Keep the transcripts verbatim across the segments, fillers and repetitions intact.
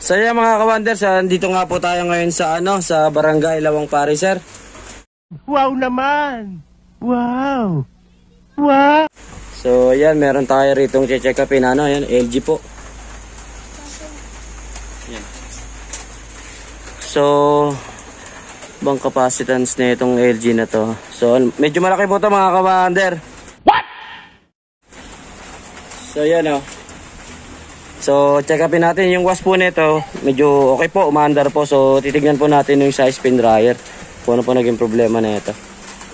So yan mga ka-wonders, dito nga po tayo ngayon sa ano, sa Barangay Lawang Pari, sir. Wow naman! Wow! Wow! So yan, meron tayo ritong check upin, ano, yan, L G po. Yan. So, bang capacitance na itong L G na to. So, medyo malaki po ito mga ka-wonder. What? So yan o. Oh. So, check upin natin yung wash po nito. Medyo okay po, umaandar po. So, titignan po natin yung sa spin dryer. Kung ano po naging problema na ito.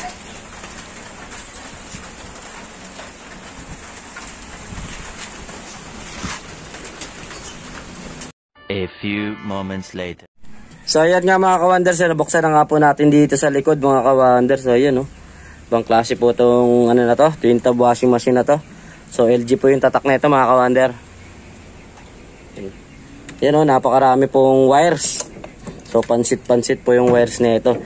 A few moments later. So, ayan nga mga ka-wonders. Nabuksan na nga po natin dito sa likod mga ka-wonders. So, ayan o. Oh. Ibang klase po itong ano na to, twin tub washing machine na to. So, L G po yung tatak na ito mga ka-wonder. Yan o, napakarami pong wires. So, pansit-pansit po yung wires na ito.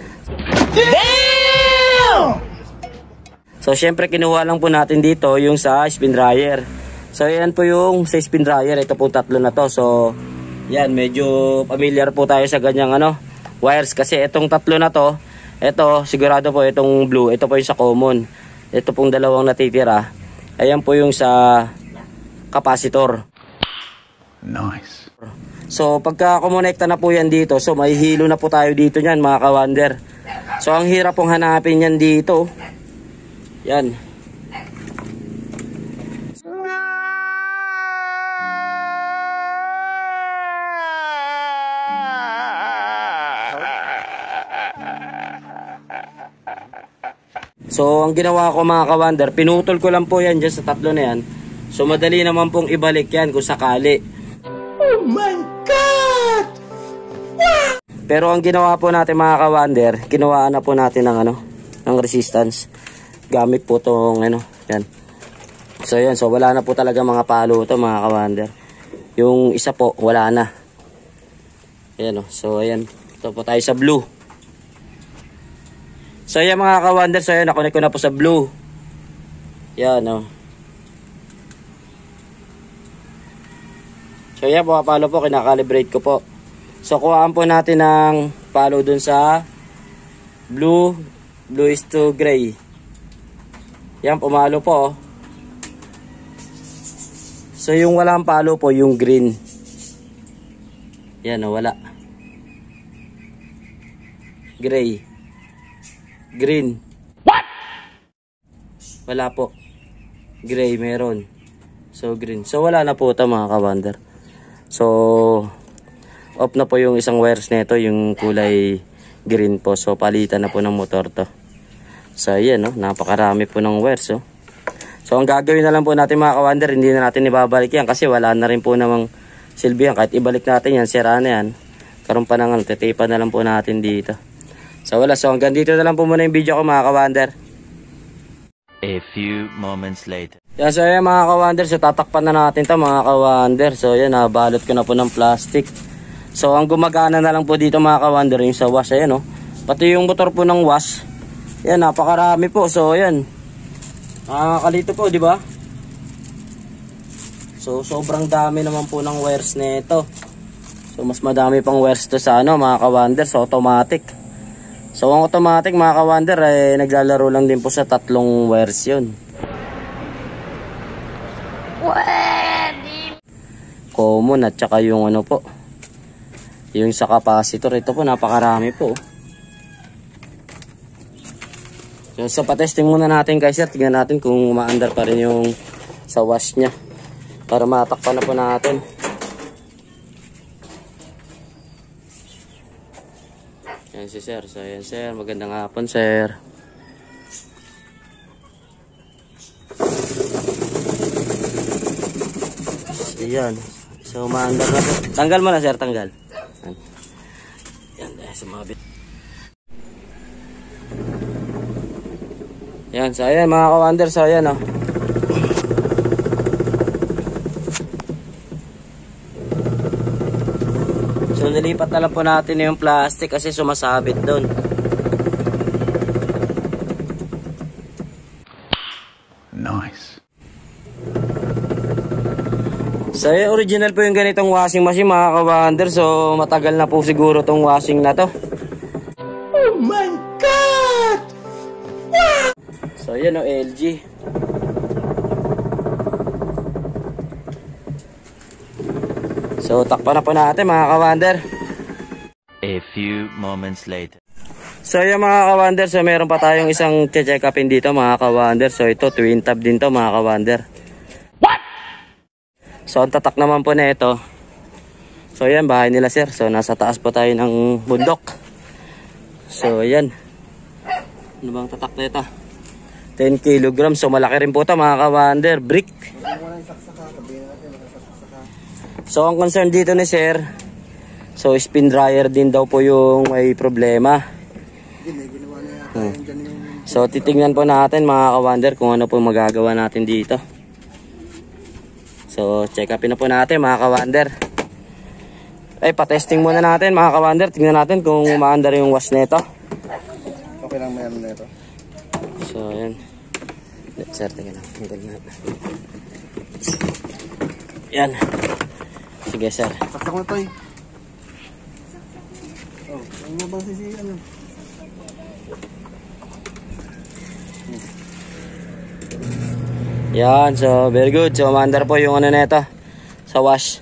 Damn! So, syempre, kinuha lang po natin dito yung sa spin dryer. So, yan po yung sa spin dryer. Ito po tatlo na to. So, yan, medyo familiar po tayo sa ganyang ano, wires. Kasi itong tatlo na to, ito, sigurado po itong blue. Ito po yung sa common. Ito pong dalawang natitira. Ayan po yung sa capacitor. Nice. So pagka kumonekta na po yan dito, so may hilo na po tayo dito niyan mga ka-wonder. So ang hirap pong hanapin yan dito. Yan. So ang ginawa ko mga ka-wonder, pinutol ko lang po yan dyan sa tatlo na yan. So madali naman pong ibalik yan kung sakali. Oh my God! Wow! Pero ang ginawa po natin mga ka-wonder, kinuhaan na po natin ng ano, ng resistance. Gamit po tong ano, yan. So yan, so wala na po talaga mga palo to mga ka-wonder. Yung isa po, wala na. Ayan o, so ayan. Ito po tayo sa blue. So yan mga ka-wonder, so yan, nakunik ko na po sa blue. Yan o. So yan po, palo po, kinakalibrate ko po. So kuhaan po natin ng palo dun sa blue, blue is to gray. Yan, pumalo po. So yung walang palo po, yung green. Yan o, wala. Gray. Green. What? Wala po. Gray, meron. So green. So wala na po ito mga ka-wonder. So off na po yung isang wires nito, yung kulay green po. So palitan na po ng motor to. So ayan, no? Napakarami po ng wires. Oh. So ang gagawin na lang po natin mga ka-wonder, hindi na natin ibabalik yan kasi wala na rin po namang silbi yan. Kahit ibalik natin yan, sira na yan. Karoon pa ng titipan na lang po natin dito. So wala, so hanggang dito na lang po muna yung video ko mga ka-wonder. A few moments later. Yan, so yan mga ka-wonder, so tatakpan na natin ito mga ka-wonder. So yan, nabalot ko na po ng plastic. So ang gumagana na lang po dito mga ka-wonder, yung sa wash, ayan o. Pati yung motor po ng wash, yan, napakarami po. So yan, nakakalito po, di ba? So sobrang dami naman po ng wires nito. So mas madami pang wires to sa ano mga ka-wonder, so automatic. So ang automatic mga ka-wonder, eh, naglalaro lang din po sa tatlong wires yun. Common at saka yung ano po, yung sa capacitor. Ito po, napakarami po. So sa patesting muna natin guys, sir, tingnan natin kung umaandar pa rin yung sa wash nya para matakpan na po natin. Yan si sir. So yan sir, magandang hapon sir. So yan, so umaandar na po. Tanggal mo na sir, tanggal. Yan, yan dahil sumabit. Yan, so ayan mga ka-wonder, so ayan o. Oh. So nilipat na lang po natin yung plastic kasi sumasabit doon. Nice. So yung original po yung ganitong washing machine mga ka-wonder. So matagal na po siguro tong washing na to. Oh my God! So yan o, L G. So takpan na po natin mga ka-wonder. A few moments later. So yung mga ka-wonder, so meron pa tayong isang check upin dito mga ka-wonder. So ito twin tab din to mga ka-wonder. What? So ang tatak naman po na ito. So yan, bahay nila sir. So nasa taas po tayo ng bundok. So yan. Ano bang tatak na ito? ten kilograms. So malaki rin po ito mga ka-wonder. Brick. So ang concern dito ni sir, so spin dryer din daw po yung may problema. Hmm. So titingnan po natin mga ka-wonder kung ano po magagawa natin dito. So check upin na po natin mga ka-wonder. Ay pa-testing muna natin mga ka-wonder. Tingnan natin kung umaandar yung wash nito. Okay lang meron na ito. So ayan. Sir, tingnan lang. Yan. Sige sir. Saksak na to eh. Oh, ano ba bang sisi ano? Yan, so very good. So umaandar po yung ano nito sa wash.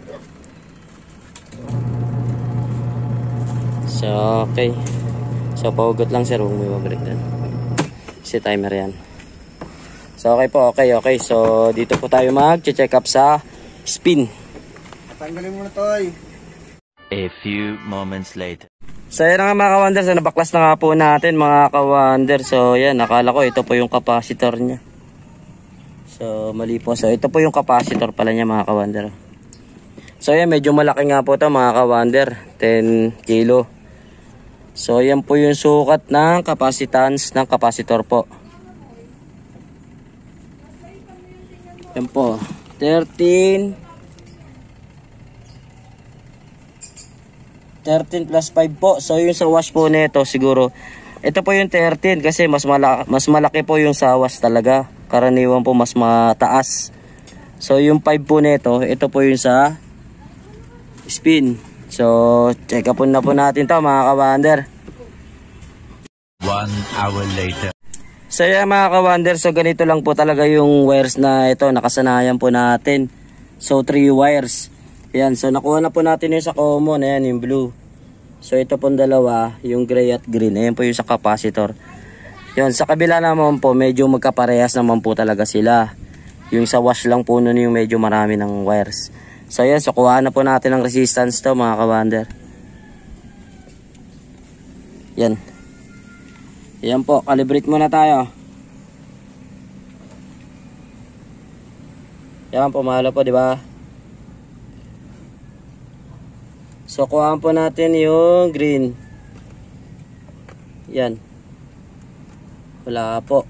So okay. So paugot lang sir, huwag mo i-break down. Si timer yan. So okay po, okay, okay. So dito po tayo mag-check up sa spin. Tanggalin mo na to eh. A few moments later. So yan nga mga ka-wonder, so nabaklas na nga po natin mga ka-wonder. So yan, nakala ko ito po yung capacitor niya. So mali po. So ito po yung capacitor pala niya mga ka-wonder. So yan, medyo malaki nga po ito mga ka-wonder, ten kilo. So yan po yung sukat ng capacitance ng capacitor po. Yan po, thirteen thirteen plus five po. So yung sa wash po nito siguro ito po yung thirteen kasi mas malaki, mas malaki po yung sa wash talaga. Karaniwan po mas mataas. So yung five po nito, ito po yung sa spin. So check up na po natin to mga ka-wonder. One hour later. So yan mga ka-wonder, so ganito lang po talaga yung wires na ito, nakasanayan po natin. So three wires. Yan, so nakuha na po natin yung sa common, ayan yung blue. So ito pong dalawa, yung gray at green, ayan po yung sa capacitor. Yan, sa kabila naman po, medyo magkaparehas naman po talaga sila. Yung sa wash lang po nun yung medyo marami ng wires. So yan, so kuha na po natin ng resistance to mga ka-wonder. Yan. Yan po, calibrate muna tayo. Yan po, mahalo po, di ba? So kuhaan po natin yung green. Yan. Wala po.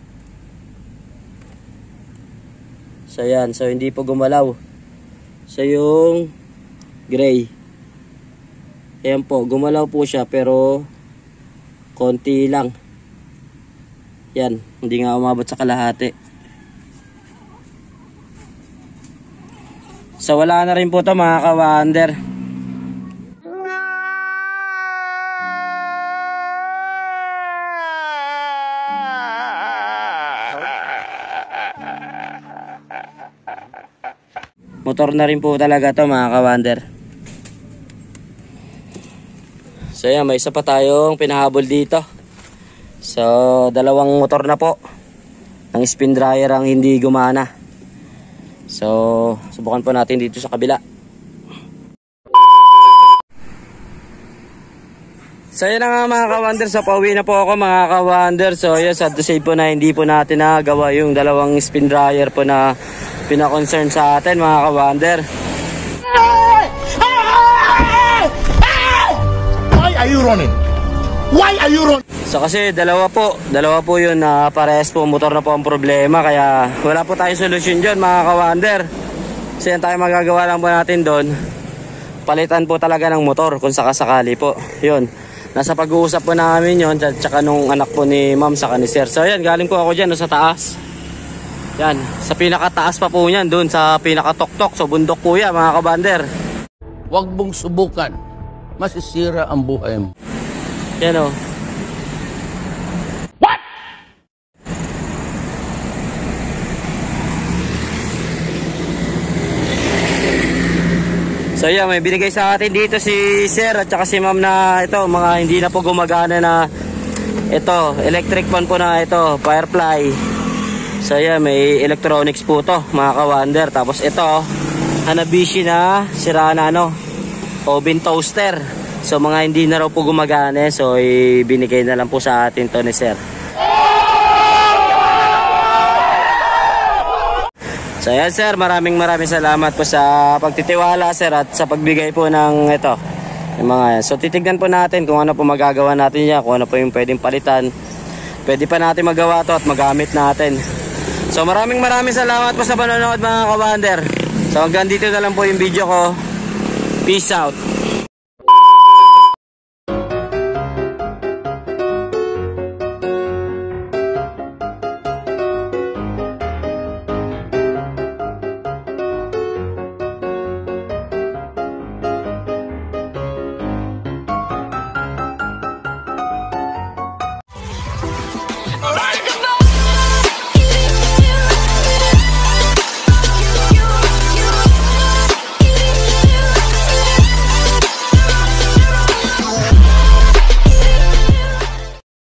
So yan, so hindi po gumalaw. So yung gray. Ayan po, gumalaw po siya pero konti lang. Yan, hindi nga umabot sa kalahati. So wala na rin po ito mga ka-wonder. Motor na rin po talaga to mga ka-wonder. So yan, may isa pa tayong pinahabol dito. So dalawang motor na po ng spin dryer ang hindi gumana. So subukan po natin dito sa kabila. So yan na nga mga ka-wonder, so pauwi na po ako mga ka-wonder. So yun, sad to say po na hindi po natin nagawa yung dalawang spin dryer po na pina-concern sa atin mga ka-wonder. Why are you running? Why are you running? So kasi dalawa po, dalawa po yun na uh, parehas po motor na po ang problema, kaya wala po tayong solusyon dyan mga ka-wonder. So yan tayo magagawa lang po natin doon, palitan po talaga ng motor kung sakasakali po. Yun, nasa pag-uusap po namin yun, tsaka nung anak po ni ma'am sa ni sir. So yan, galing po ako dyan no, sa taas. Yan, sa pinakataas pa po niyan, doon sa pinakatoktok, so bundok po yan mga kabander. Huwag mong subukan. Masisira ang buhay mo. Yan o. So yan, may binigay sa atin dito si sir at saka si ma'am na ito, mga hindi na po gumagana na ito, electric fan po na ito, Firefly. So yan, may electronics po to mga ka-wonder. Tapos ito, Hanabishi na sira na ano, oven toaster. So mga hindi na raw po gumagana, so ibinigay na lang po sa atin to ni sir. So yan sir, maraming maraming salamat po sa pagtitiwala sir at sa pagbigay po ng ito, yung mga yan. So titignan po natin kung ano po magagawa natin yan, kung ano po yung pwedeng palitan. Pwede pa natin magawa to at magamit natin. So maraming maraming salamat po sa panonood mga ka-wonder. So hanggang dito na lang po yung video ko. Peace out.